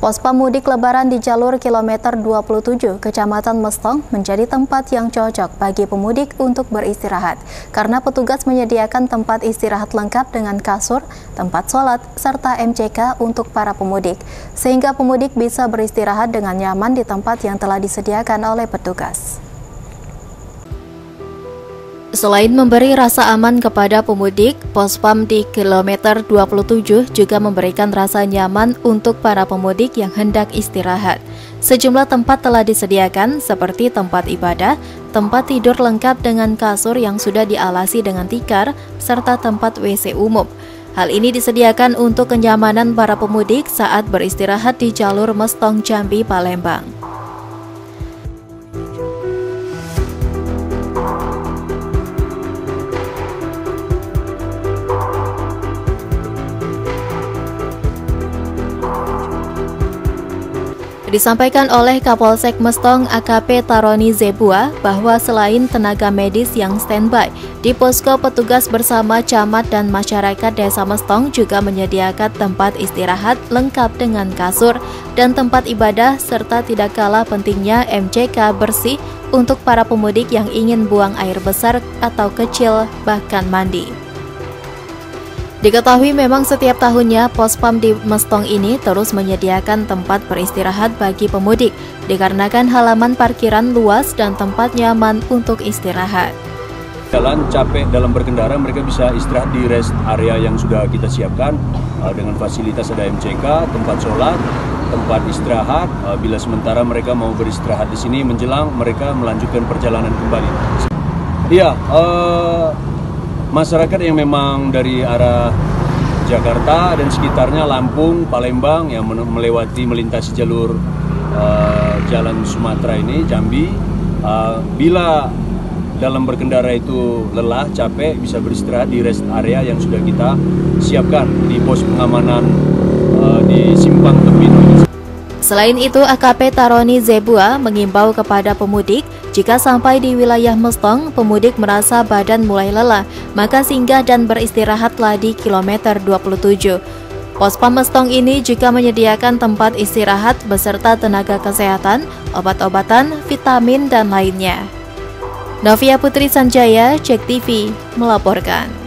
Pospam mudik lebaran di jalur kilometer 27 Kecamatan Mestong menjadi tempat yang cocok bagi pemudik untuk beristirahat karena petugas menyediakan tempat istirahat lengkap dengan kasur, tempat sholat, serta MCK untuk para pemudik, sehingga pemudik bisa beristirahat dengan nyaman di tempat yang telah disediakan oleh petugas. Selain memberi rasa aman kepada pemudik, Pospam di kilometer 27 juga memberikan rasa nyaman untuk para pemudik yang hendak istirahat. Sejumlah tempat telah disediakan seperti tempat ibadah, tempat tidur lengkap dengan kasur yang sudah dialasi dengan tikar, serta tempat WC umum. Hal ini disediakan untuk kenyamanan para pemudik saat beristirahat di jalur Mestong Jambi Palembang. Disampaikan oleh Kapolsek Mestong AKP Taroni Zebua bahwa selain tenaga medis yang standby, di posko petugas bersama camat dan masyarakat desa Mestong juga menyediakan tempat istirahat lengkap dengan kasur dan tempat ibadah serta tidak kalah pentingnya MCK bersih untuk para pemudik yang ingin buang air besar atau kecil bahkan mandi. Diketahui memang setiap tahunnya Pospam di Mestong ini terus menyediakan tempat beristirahat bagi pemudik dikarenakan halaman parkiran luas dan tempat nyaman untuk istirahat. Jalan capek dalam berkendara, mereka bisa istirahat di rest area yang sudah kita siapkan dengan fasilitas ada MCK, tempat sholat, tempat istirahat. Bila sementara mereka mau beristirahat di sini menjelang mereka melanjutkan perjalanan kembali. Iya. Masyarakat yang memang dari arah Jakarta dan sekitarnya, Lampung, Palembang yang melintasi jalur jalan Sumatera ini, Jambi, bila dalam berkendara itu lelah, capek, bisa beristirahat di rest area yang sudah kita siapkan di pos pengamanan di Simpang Tepino. Selain itu, AKP Taroni Zebua mengimbau kepada pemudik, jika sampai di wilayah Mestong, pemudik merasa badan mulai lelah, maka singgah dan beristirahatlah di kilometer 27. Pospam Mestong ini juga menyediakan tempat istirahat beserta tenaga kesehatan, obat-obatan, vitamin, dan lainnya. Novia Putri Sanjaya, Cek TV, melaporkan.